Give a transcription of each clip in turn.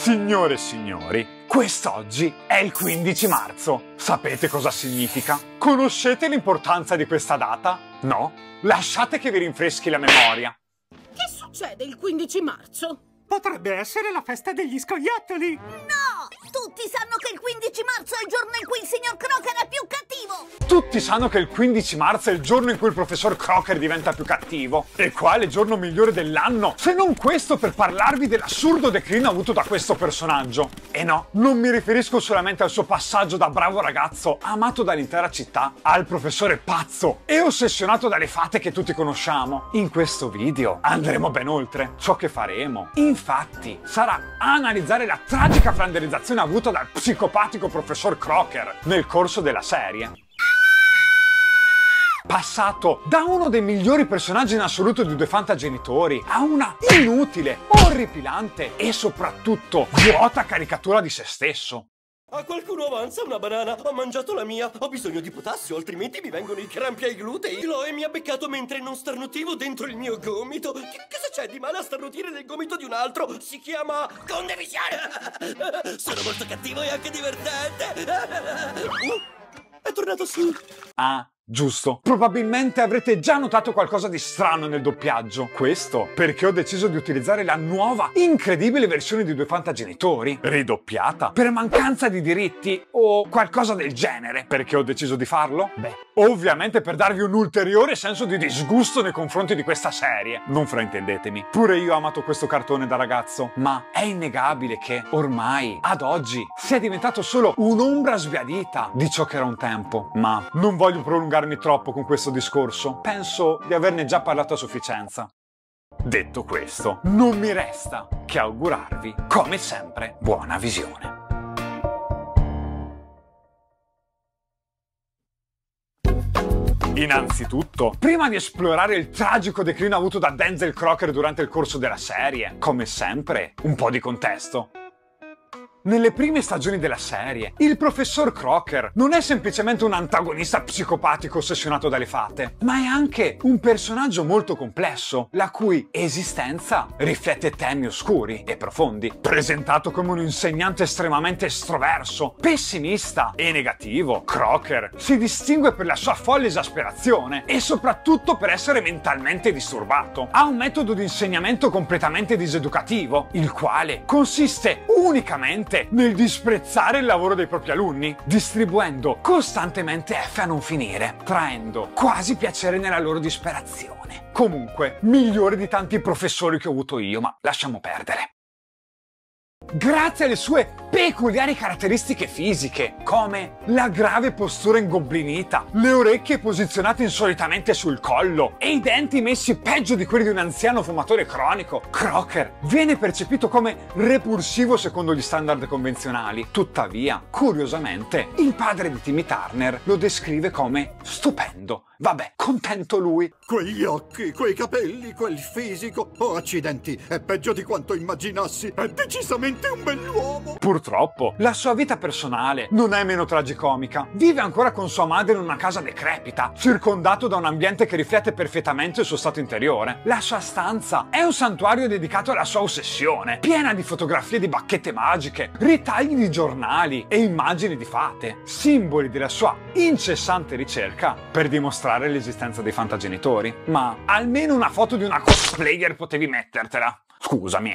Signore e signori, quest'oggi è il 15 marzo. Sapete cosa significa? Conoscete l'importanza di questa data? No? Lasciate che vi rinfreschi la memoria. Che succede il 15 marzo? Potrebbe essere la festa degli scoiattoli! No! Tutti sanno che il 15 marzo è il giorno in cui il signor Crocker è più cattivo! Tutti sanno che il 15 marzo è il giorno in cui il professor Crocker diventa più cattivo. E quale giorno migliore dell'anno se non questo per parlarvi dell'assurdo declino avuto da questo personaggio. E no, non mi riferisco solamente al suo passaggio da bravo ragazzo, amato dall'intera città, al professore pazzo e ossessionato dalle fate che tutti conosciamo. In questo video andremo ben oltre. Ciò che faremo, infatti, sarà analizzare la tragica flanderizzazione avuta dal psicopatico professor Crocker nel corso della serie. Passato da uno dei migliori personaggi in assoluto di Due Fantagenitori a una inutile, orripilante e soprattutto vuota caricatura di se stesso. A qualcuno avanza una banana? Ho mangiato la mia. Ho bisogno di potassio, altrimenti mi vengono i crampi ai glutei. Chloe mi ha beccato mentre non starnutivo dentro il mio gomito. Che cosa c'è di male a starnutire nel gomito di un altro? Si chiama condivisione. Sono molto cattivo e anche divertente. È tornato su. Ah, giusto. Probabilmente avrete già notato qualcosa di strano nel doppiaggio. Questo perché ho deciso di utilizzare la nuova, incredibile versione di Due Fantagenitori, ridoppiata, per mancanza di diritti o qualcosa del genere. Perché ho deciso di farlo? Beh, ovviamente per darvi un ulteriore senso di disgusto nei confronti di questa serie. Non fraintendetemi. Pure io ho amato questo cartone da ragazzo, ma è innegabile che ormai, ad oggi, sia diventato solo un'ombra sbiadita di ciò che era un tempo. Ma non voglio prolungarmi troppo con questo discorso, penso di averne già parlato a sufficienza. Detto questo, non mi resta che augurarvi, come sempre, buona visione. Innanzitutto, prima di esplorare il tragico declino avuto da Denzel Crocker durante il corso della serie, come sempre, un po' di contesto. Nelle prime stagioni della serie, il professor Crocker non è semplicemente un antagonista psicopatico ossessionato dalle fate, ma è anche un personaggio molto complesso, la cui esistenza riflette temi oscuri e profondi. Presentato come un insegnante estremamente estroverso, pessimista e negativo, Crocker si distingue per la sua folle esasperazione e soprattutto per essere mentalmente disturbato. Ha un metodo di insegnamento completamente diseducativo, il quale consiste unicamente nel disprezzare il lavoro dei propri alunni, distribuendo costantemente F a non finire, traendo quasi piacere nella loro disperazione. Comunque, migliore di tanti professori che ho avuto io, ma lasciamo perdere. Grazie alle sue peculiari caratteristiche fisiche, come la grave postura ingoblinita, le orecchie posizionate insolitamente sul collo e i denti messi peggio di quelli di un anziano fumatore cronico, Crocker viene percepito come repulsivo secondo gli standard convenzionali. Tuttavia, curiosamente, il padre di Timmy Turner lo descrive come stupendo. Vabbè, contento lui. Quegli occhi, quei capelli, quel fisico. Oh, accidenti, è peggio di quanto immaginassi. È decisamente un bell'uomo. Purtroppo, la sua vita personale non è meno tragicomica. Vive ancora con sua madre in una casa decrepita, circondato da un ambiente che riflette perfettamente il suo stato interiore. La sua stanza è un santuario dedicato alla sua ossessione, piena di fotografie di bacchette magiche, ritagli di giornali e immagini di fate, simboli della sua incessante ricerca per dimostrare l'esistenza dei fantagenitori. Ma almeno una foto di una cosplayer potevi mettertela. Scusami,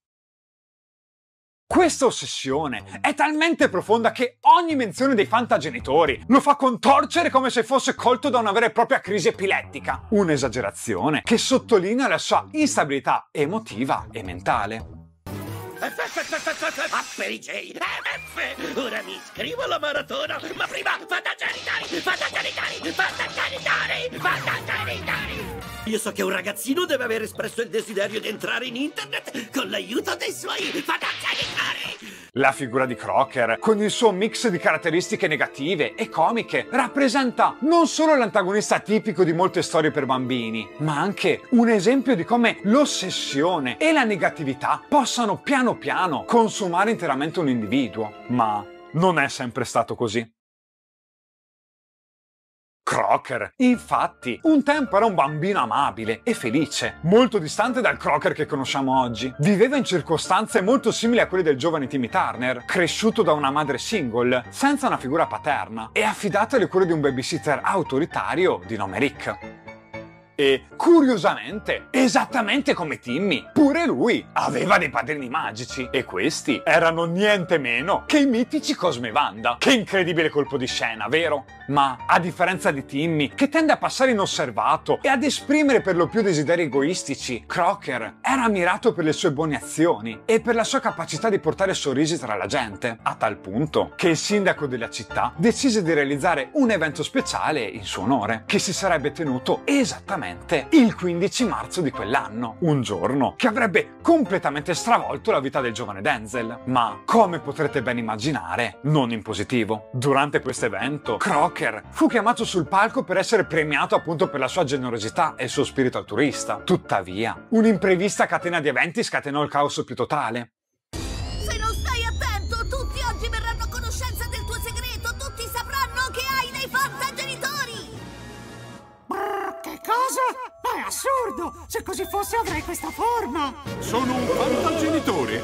Questa ossessione è talmente profonda che ogni menzione dei fantagenitori lo fa contorcere come se fosse colto da una vera e propria crisi epilettica. Un'esagerazione che sottolinea la sua instabilità emotiva e mentale. Apperi J, MF! Ora mi iscrivo alla maratona, ma prima fantagenitori! Io so che un ragazzino deve aver espresso il desiderio di entrare in internet con l'aiuto dei suoi fantagenitori! La figura di Crocker, con il suo mix di caratteristiche negative e comiche, rappresenta non solo l'antagonista tipico di molte storie per bambini, ma anche un esempio di come l'ossessione e la negatività possano piano piano consumare interamente un individuo. Ma non è sempre stato così. Crocker, infatti, un tempo era un bambino amabile e felice, molto distante dal Crocker che conosciamo oggi. Viveva in circostanze molto simili a quelle del giovane Timmy Turner, cresciuto da una madre single, senza una figura paterna, e affidato alle cure di un babysitter autoritario di nome Rick. E, curiosamente, esattamente come Timmy, pure lui aveva dei padrini magici, e questi erano niente meno che i mitici Cosmo e Wanda. Che incredibile colpo di scena, vero? Ma, a differenza di Timmy, che tende a passare inosservato e ad esprimere per lo più desideri egoistici, Crocker era ammirato per le sue buone azioni e per la sua capacità di portare sorrisi tra la gente, a tal punto che il sindaco della città decise di realizzare un evento speciale in suo onore, che si sarebbe tenuto esattamente il 15 marzo di quell'anno, un giorno che avrebbe completamente stravolto la vita del giovane Denzel, ma come potrete ben immaginare, non in positivo. Durante questo evento, Crocker fu chiamato sul palco per essere premiato appunto per la sua generosità e il suo spirito altruista. Tuttavia, un'imprevista catena di eventi scatenò il caos più totale. Se non stai attento, tutti oggi verranno a conoscenza del tuo segreto, tutti sapranno che hai dei fantagenitori! Che cosa? È assurdo! Se così fosse avrei questa forma! Sono un fantagenitore.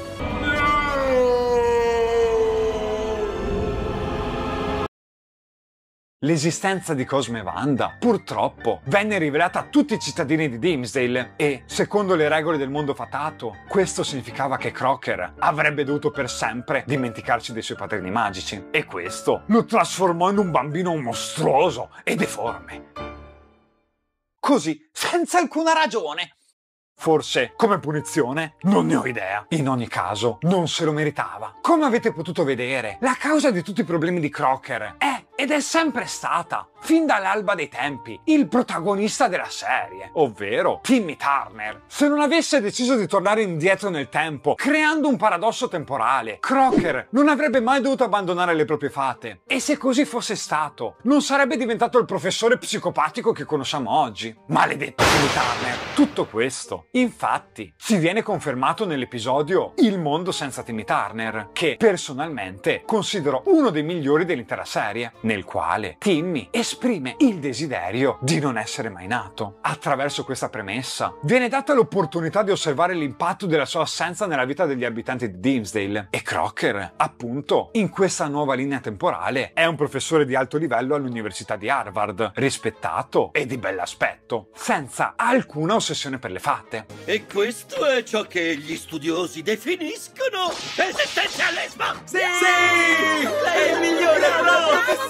L'esistenza di Cosmo e Wanda, purtroppo, venne rivelata a tutti i cittadini di Dimmsdale e, secondo le regole del mondo fatato, questo significava che Crocker avrebbe dovuto per sempre dimenticarsi dei suoi padrini magici. E questo lo trasformò in un bambino mostruoso e deforme. Così, senza alcuna ragione. Forse come punizione? Non ne ho idea. In ogni caso, non se lo meritava. Come avete potuto vedere, la causa di tutti i problemi di Crocker è ed è sempre stata, fin dall'alba dei tempi, il protagonista della serie, ovvero Timmy Turner. Se non avesse deciso di tornare indietro nel tempo, creando un paradosso temporale, Crocker non avrebbe mai dovuto abbandonare le proprie fate. E se così fosse stato, non sarebbe diventato il professore psicopatico che conosciamo oggi. Maledetto Timmy Turner! Tutto questo, infatti, si viene confermato nell'episodio Il mondo senza Timmy Turner, che personalmente considero uno dei migliori dell'intera serie, nel quale Timmy esprime il desiderio di non essere mai nato. Attraverso questa premessa viene data l'opportunità di osservare l'impatto della sua assenza nella vita degli abitanti di Dimmsdale, e Crocker, appunto, in questa nuova linea temporale è un professore di alto livello all'Università di Harvard, rispettato e di bell'aspetto, senza alcuna ossessione per le fate. E questo è ciò che gli studiosi definiscono esistenzialismo! Sì! Lei è il migliore, professore!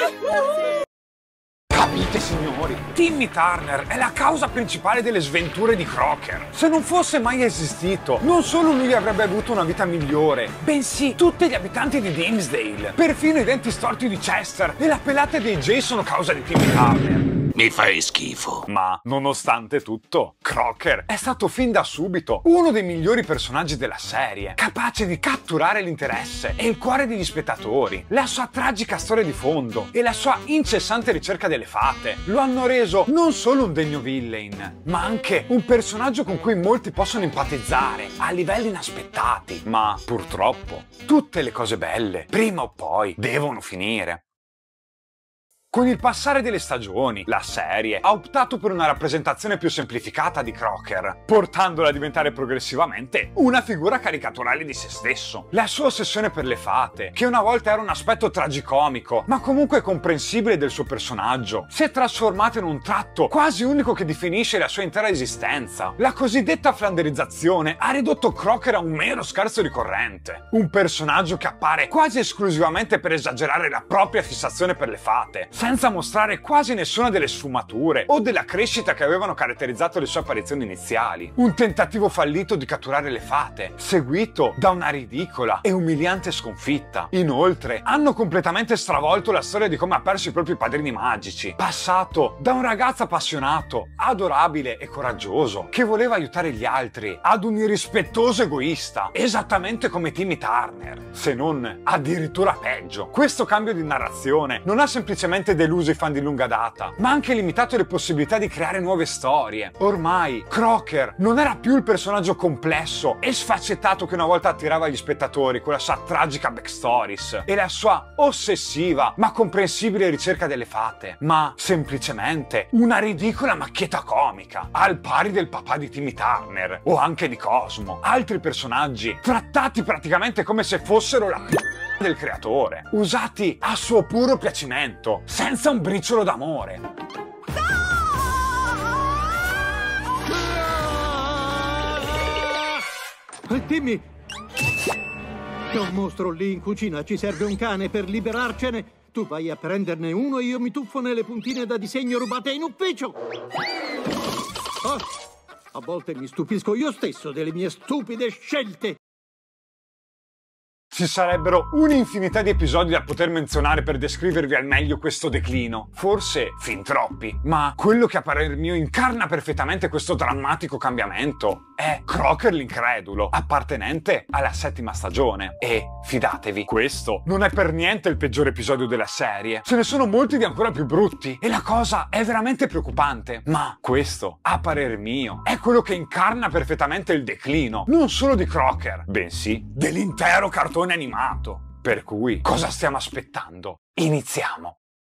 Capite, signori? Timmy Turner è la causa principale delle sventure di Crocker. Se non fosse mai esistito, non solo lui avrebbe avuto una vita migliore, bensì tutti gli abitanti di Dimmsdale. Perfino i denti storti di Chester e la pelata di Jay sono causa di Timmy Turner. Mi fai schifo. Ma, nonostante tutto, Crocker è stato fin da subito uno dei migliori personaggi della serie, capace di catturare l'interesse e il cuore degli spettatori. La sua tragica storia di fondo e la sua incessante ricerca delle fate lo hanno reso non solo un degno villain, ma anche un personaggio con cui molti possono empatizzare a livelli inaspettati. Ma, purtroppo, tutte le cose belle, prima o poi, devono finire. Con il passare delle stagioni, la serie ha optato per una rappresentazione più semplificata di Crocker, portandola a diventare progressivamente una figura caricaturale di se stesso. La sua ossessione per le fate, che una volta era un aspetto tragicomico, ma comunque comprensibile del suo personaggio, si è trasformata in un tratto quasi unico che definisce la sua intera esistenza. La cosiddetta flanderizzazione ha ridotto Crocker a un mero scherzo ricorrente, un personaggio che appare quasi esclusivamente per esagerare la propria fissazione per le fate, senza mostrare quasi nessuna delle sfumature o della crescita che avevano caratterizzato le sue apparizioni iniziali. Un tentativo fallito di catturare le fate, seguito da una ridicola e umiliante sconfitta. Inoltre, hanno completamente stravolto la storia di come ha perso i propri padrini magici, passato da un ragazzo appassionato, adorabile e coraggioso, che voleva aiutare gli altri, ad un irrispettoso egoista, esattamente come Timmy Turner, se non addirittura peggio. Questo cambio di narrazione non ha semplicemente completamente deluso i fan di lunga data, ma ha anche limitato le possibilità di creare nuove storie. Ormai Crocker non era più il personaggio complesso e sfaccettato che una volta attirava gli spettatori con la sua tragica backstories e la sua ossessiva ma comprensibile ricerca delle fate, ma semplicemente una ridicola macchietta comica, al pari del papà di Timmy Turner o anche di Cosmo, altri personaggi trattati praticamente come se fossero la del creatore, usati a suo puro piacimento, senza un briciolo d'amore. Timmy! C'è un mostro lì in cucina, ci serve un cane per liberarcene. Tu vai a prenderne uno e io mi tuffo nelle puntine da disegno rubate in ufficio. Oh, a volte mi stupisco io stesso delle mie stupide scelte. Ci sarebbero un'infinità di episodi da poter menzionare per descrivervi al meglio questo declino, forse fin troppi, ma quello che a parer mio incarna perfettamente questo drammatico cambiamento è Crocker l'incredulo, appartenente alla 7ª stagione. E fidatevi, questo non è per niente il peggiore episodio della serie, ce ne sono molti di ancora più brutti e la cosa è veramente preoccupante, ma questo, a parer mio, è quello che incarna perfettamente il declino, non solo di Crocker, bensì dell'intero cartone animato. Per cui, cosa stiamo aspettando? Iniziamo!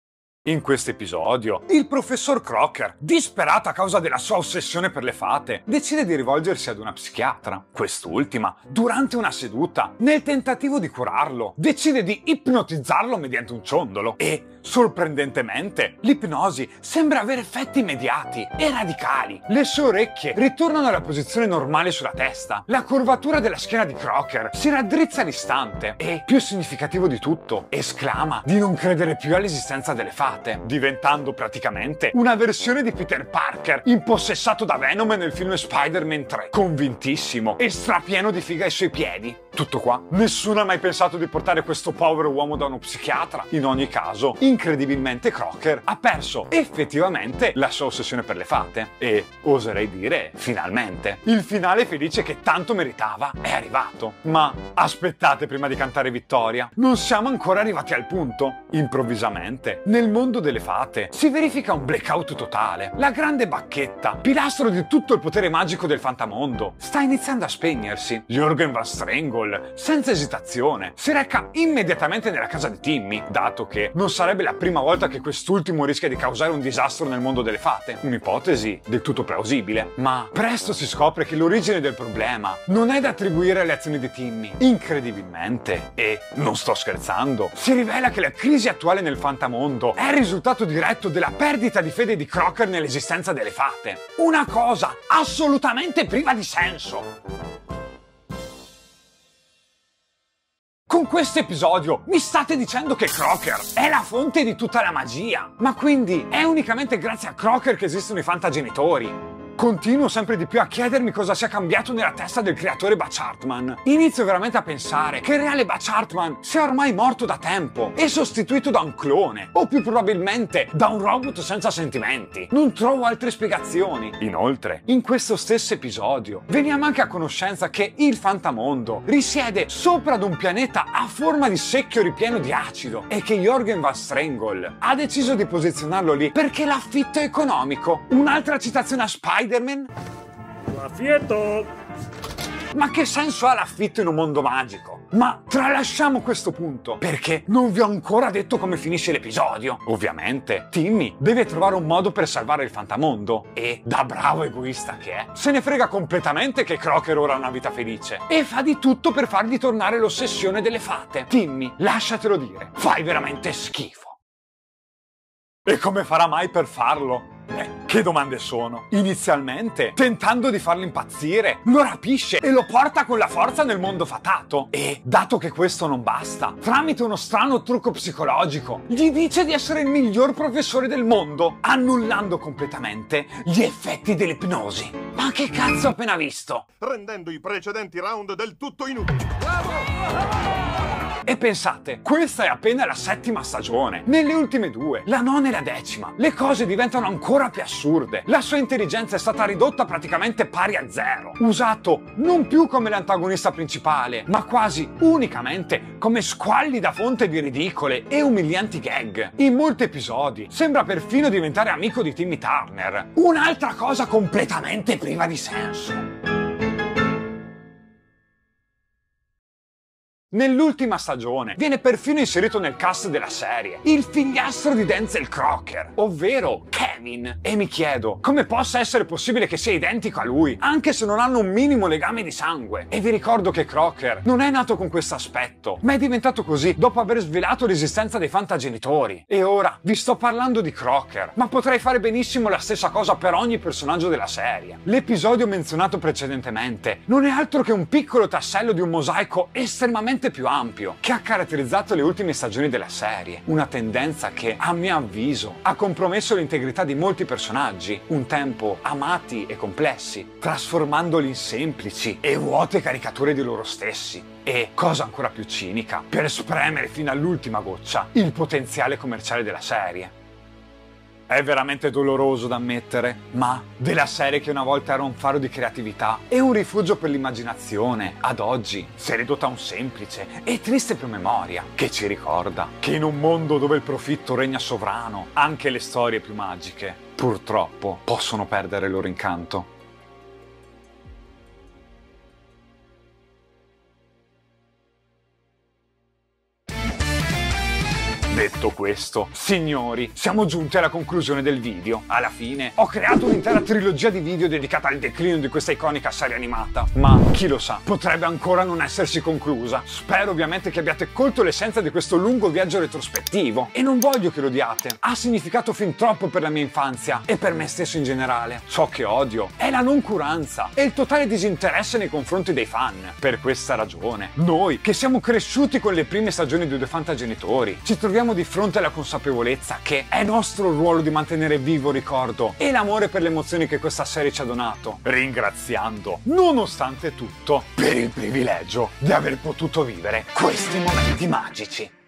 In questo episodio, il professor Crocker, disperato a causa della sua ossessione per le fate, decide di rivolgersi ad una psichiatra. Quest'ultima, durante una seduta, nel tentativo di curarlo, decide di ipnotizzarlo mediante un ciondolo e, sorprendentemente, l'ipnosi sembra avere effetti immediati e radicali. Le sue orecchie ritornano alla posizione normale sulla testa, la curvatura della schiena di Crocker si raddrizza all'istante e, più significativo di tutto, esclama di non credere più all'esistenza delle fate, diventando praticamente una versione di Peter Parker impossessato da Venom nel film Spider-Man 3, convintissimo e strapieno di figa ai suoi piedi. Tutto qua? Nessuno ha mai pensato di portare questo povero uomo da uno psichiatra. In ogni caso, incredibilmente Crocker ha perso effettivamente la sua ossessione per le fate e, oserei dire, finalmente. Il finale felice che tanto meritava è arrivato. Ma aspettate prima di cantare vittoria, non siamo ancora arrivati al punto. Improvvisamente, nel mondo delle fate, si verifica un blackout totale. La grande bacchetta, pilastro di tutto il potere magico del fantamondo, sta iniziando a spegnersi. Jürgen Van Strangle, senza esitazione, si reca immediatamente nella casa di Timmy, dato che non sarebbe la prima volta che quest'ultimo rischia di causare un disastro nel mondo delle fate. Un'ipotesi del tutto plausibile. Ma presto si scopre che l'origine del problema non è da attribuire alle azioni di Timmy. Incredibilmente, e non sto scherzando, si rivela che la crisi attuale nel fantamondo è il risultato diretto della perdita di fede di Crocker nell'esistenza delle fate. Una cosa assolutamente priva di senso. Con questo episodio mi state dicendo che Crocker è la fonte di tutta la magia, ma quindi è unicamente grazie a Crocker che esistono i fantagenitori? Continuo sempre di più a chiedermi cosa sia cambiato nella testa del creatore Butch Hartman. Inizio veramente a pensare che il reale Butch Hartman sia ormai morto da tempo e sostituito da un clone, o più probabilmente da un robot senza sentimenti. Non trovo altre spiegazioni. Inoltre, in questo stesso episodio, veniamo anche a conoscenza che il fantamondo risiede sopra ad un pianeta a forma di secchio ripieno di acido e che Jürgen Van Strangle ha deciso di posizionarlo lì perché l'affitto è economico. Un'altra citazione a Spider-Man? L'affitto! Ma che senso ha l'affitto in un mondo magico? Ma tralasciamo questo punto, perché non vi ho ancora detto come finisce l'episodio. Ovviamente, Timmy deve trovare un modo per salvare il fantamondo e, da bravo egoista che è, se ne frega completamente che Crocker ora ha una vita felice e fa di tutto per fargli tornare l'ossessione delle fate. Timmy, lasciatelo dire, fai veramente schifo. E come farà mai per farlo? Che domande sono? Inizialmente, tentando di farlo impazzire, lo rapisce e lo porta con la forza nel mondo fatato. E, dato che questo non basta, tramite uno strano trucco psicologico, gli dice di essere il miglior professore del mondo, annullando completamente gli effetti dell'ipnosi. Ma che cazzo ho appena visto? Rendendo i precedenti round del tutto inutili. Bravo! E pensate, questa è appena la 7ª stagione. Nelle ultime 2, la 9ª e la 10ª, le cose diventano ancora più assurde. La sua intelligenza è stata ridotta praticamente pari a 0. Usato non più come l'antagonista principale, ma quasi unicamente come squallida fonte di ridicole e umilianti gag. In molti episodi sembra perfino diventare amico di Timmy Turner. Un'altra cosa completamente priva di senso. Nell'ultima stagione viene perfino inserito nel cast della serie il figliastro di Denzel Crocker, ovvero Kevin. E mi chiedo come possa essere possibile che sia identico a lui, anche se non hanno un minimo legame di sangue. E vi ricordo che Crocker non è nato con questo aspetto, ma è diventato così dopo aver svelato l'esistenza dei fantagenitori. E ora vi sto parlando di Crocker, ma potrei fare benissimo la stessa cosa per ogni personaggio della serie. L'episodio menzionato precedentemente non è altro che un piccolo tassello di un mosaico estremamente più ampio che ha caratterizzato le ultime stagioni della serie, una tendenza che a mio avviso ha compromesso l'integrità di molti personaggi, un tempo amati e complessi, trasformandoli in semplici e vuote caricature di loro stessi. E, cosa ancora più cinica, per spremere fino all'ultima goccia il potenziale commerciale della serie. È veramente doloroso da ammettere, ma della serie che una volta era un faro di creatività e un rifugio per l'immaginazione, ad oggi si è ridotta a un semplice e triste promemoria che ci ricorda che in un mondo dove il profitto regna sovrano, anche le storie più magiche, purtroppo, possono perdere il loro incanto. Detto questo, signori, siamo giunti alla conclusione del video. Alla fine ho creato un'intera trilogia di video dedicata al declino di questa iconica serie animata, ma chi lo sa, potrebbe ancora non essersi conclusa. Spero ovviamente che abbiate colto l'essenza di questo lungo viaggio retrospettivo e non voglio che lo odiate. Ha significato fin troppo per la mia infanzia e per me stesso in generale. Ciò che odio è la noncuranza e il totale disinteresse nei confronti dei fan. Per questa ragione, noi che siamo cresciuti con le prime stagioni di Due Fantagenitori, ci troviamo di fronte alla consapevolezza che è nostro ruolo di mantenere vivo il ricordo e l'amore per le emozioni che questa serie ci ha donato, ringraziando, nonostante tutto, per il privilegio di aver potuto vivere questi momenti magici.